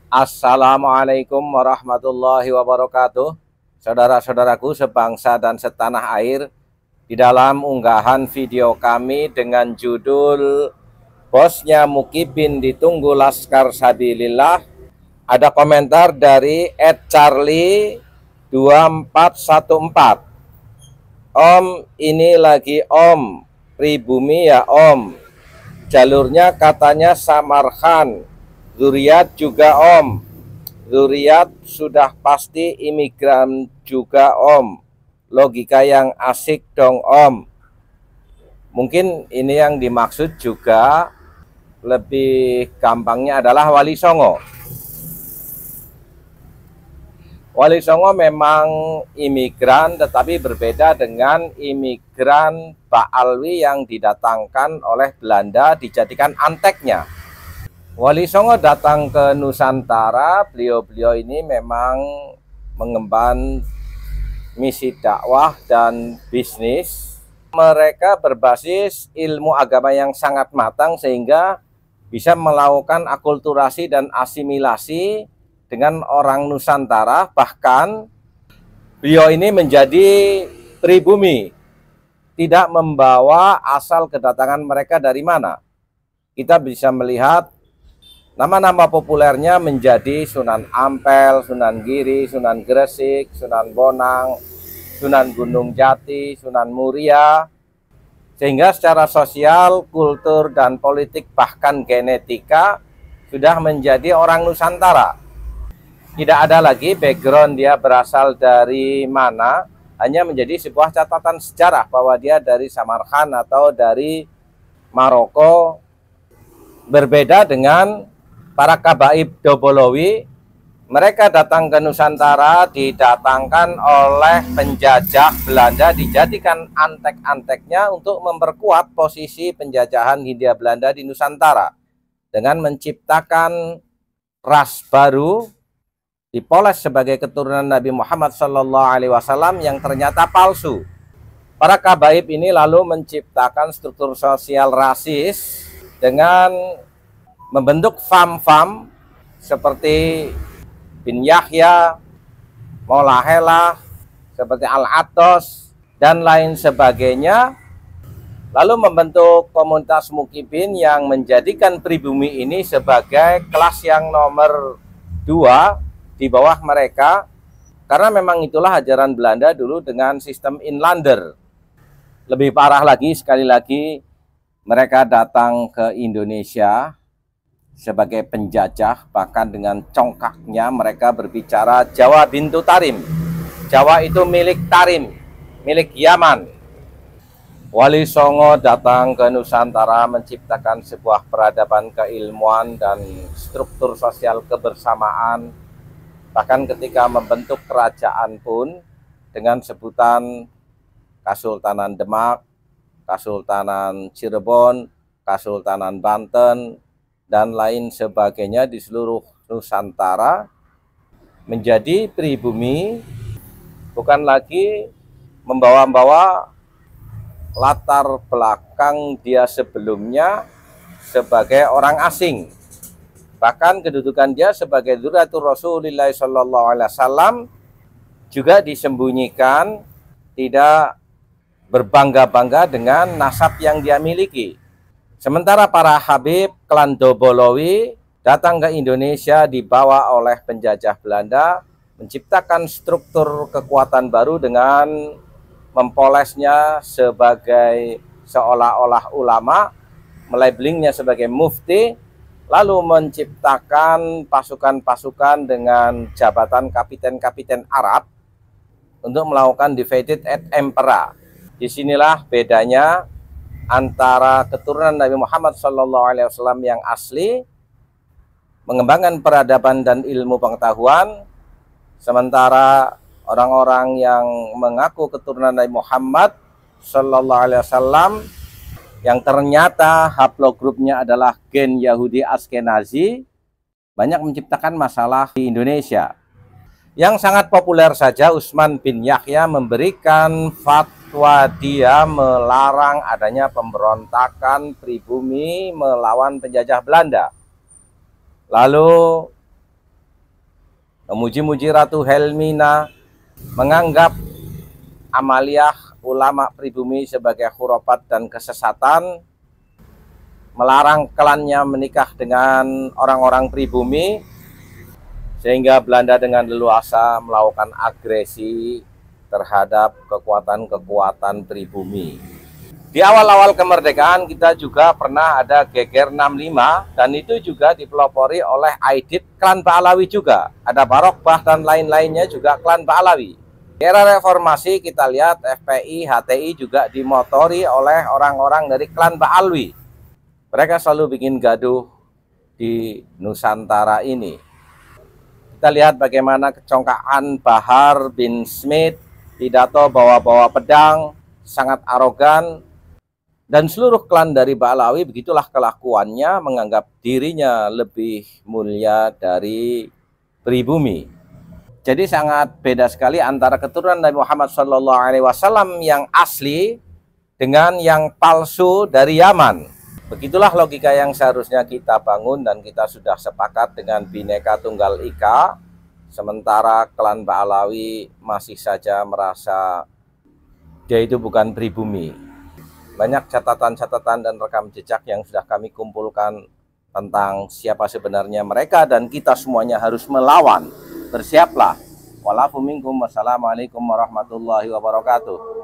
Assalamualaikum warahmatullahi wabarakatuh. Saudara-saudaraku sebangsa dan setanah air, di dalam unggahan video kami dengan judul Bosnya Mukibin ditunggu Laskar Sabilillah, ada komentar dari @charlie2414. Om, ini lagi Om, pribumi ya Om. Jalurnya katanya Samarkand. Zuriat juga Om. Zuriat sudah pasti imigran juga Om. Logika yang asik dong Om. Mungkin ini yang dimaksud juga lebih gampangnya adalah Wali Songo. Wali Songo memang imigran, tetapi berbeda dengan imigran Baalwi yang didatangkan oleh Belanda dijadikan anteknya. Wali Songo datang ke Nusantara, beliau-beliau ini memang mengemban misi dakwah dan bisnis. Mereka berbasis ilmu agama yang sangat matang sehingga bisa melakukan akulturasi dan asimilasi dengan orang Nusantara. Bahkan beliau ini menjadi pribumi, tidak membawa asal kedatangan mereka dari mana. Kita bisa melihat nama-nama populernya menjadi Sunan Ampel, Sunan Giri, Sunan Gresik, Sunan Bonang, Sunan Gunung Jati, Sunan Muria. Sehingga secara sosial, kultur, dan politik bahkan genetika sudah menjadi orang Nusantara. Tidak ada lagi background dia berasal dari mana, hanya menjadi sebuah catatan sejarah bahwa dia dari Samarkand atau dari Maroko. Berbeda dengan para kabaib Dobolowi, mereka datang ke Nusantara didatangkan oleh penjajah Belanda, dijadikan antek-anteknya untuk memperkuat posisi penjajahan Hindia Belanda di Nusantara dengan menciptakan ras baru, dipoles sebagai keturunan Nabi Muhammad SAW yang ternyata palsu. Para kabaib ini lalu menciptakan struktur sosial rasis dengan membentuk fam-fam seperti Bin Yahya, Maulahela, seperti Al-Atos, dan lain sebagainya. Lalu membentuk komunitas Mukibin yang menjadikan pribumi ini sebagai kelas yang nomor 2 di bawah mereka. Karena memang itulah ajaran Belanda dulu dengan sistem inlander. Lebih parah lagi, sekali lagi, mereka datang ke Indonesia sebagai penjajah, bahkan dengan congkaknya mereka berbicara Jawa bintu Tarim. Jawa itu milik Tarim, milik Yaman. Wali Songo datang ke Nusantara menciptakan sebuah peradaban keilmuan dan struktur sosial kebersamaan. Bahkan ketika membentuk kerajaan pun dengan sebutan Kasultanan Demak, Kasultanan Cirebon, Kasultanan Banten, dan lain sebagainya di seluruh Nusantara. Menjadi pribumi bukan lagi membawa-bawa latar belakang dia sebelumnya sebagai orang asing. Bahkan kedudukan dia sebagai dzurriyyatur Rasulillah SAW juga disembunyikan, tidak berbangga-bangga dengan nasab yang dia miliki. Sementara para Habib klan Dobolowi datang ke Indonesia dibawa oleh penjajah Belanda, menciptakan struktur kekuatan baru dengan mempolesnya sebagai seolah-olah ulama, melabelingnya sebagai mufti, lalu menciptakan pasukan-pasukan dengan jabatan kapiten-kapiten Arab untuk melakukan divided et impera. Disinilah bedanya antara keturunan Nabi Muhammad SAW yang asli, mengembangkan peradaban dan ilmu pengetahuan, sementara orang-orang yang mengaku keturunan Nabi Muhammad SAW yang ternyata haplogrupnya adalah gen Yahudi Askenazi, banyak menciptakan masalah di Indonesia. Yang sangat populer saja, Utsman bin Yahya memberikan fatwa, dia melarang adanya pemberontakan pribumi melawan penjajah Belanda. Lalu memuji-muji Ratu Helmina, menganggap amaliyah ulama pribumi sebagai khurafat dan kesesatan, melarang klannya menikah dengan orang-orang pribumi, sehingga Belanda dengan leluasa melakukan agresi terhadap kekuatan-kekuatan pribumi. Di awal-awal kemerdekaan kita juga pernah ada Geger 65, dan itu juga dipelopori oleh Aidit klan Pahlawi juga. Ada Barokbah dan lain-lainnya juga klan Pahlawi. Di era reformasi kita lihat FPI, HTI juga dimotori oleh orang-orang dari klan Pahlawi. Mereka selalu bikin gaduh di Nusantara ini. Kita lihat bagaimana kecongkaan Bahar bin Smith, pidato bawa-bawa pedang, sangat arogan. Dan seluruh klan dari Pahlawi begitulah kelakuannya, menganggap dirinya lebih mulia dari pribumi. Jadi sangat beda sekali antara keturunan Nabi Muhammad SAW yang asli dengan yang palsu dari Yaman. Begitulah logika yang seharusnya kita bangun, dan kita sudah sepakat dengan Bhinneka Tunggal Ika. Sementara klan Pahlawi masih saja merasa dia itu bukan pribumi. Banyak catatan-catatan dan rekam jejak yang sudah kami kumpulkan tentang siapa sebenarnya mereka, dan kita semuanya harus melawan. Bersiaplah. Walafu minkum. Wassalamualaikum warahmatullahi wabarakatuh.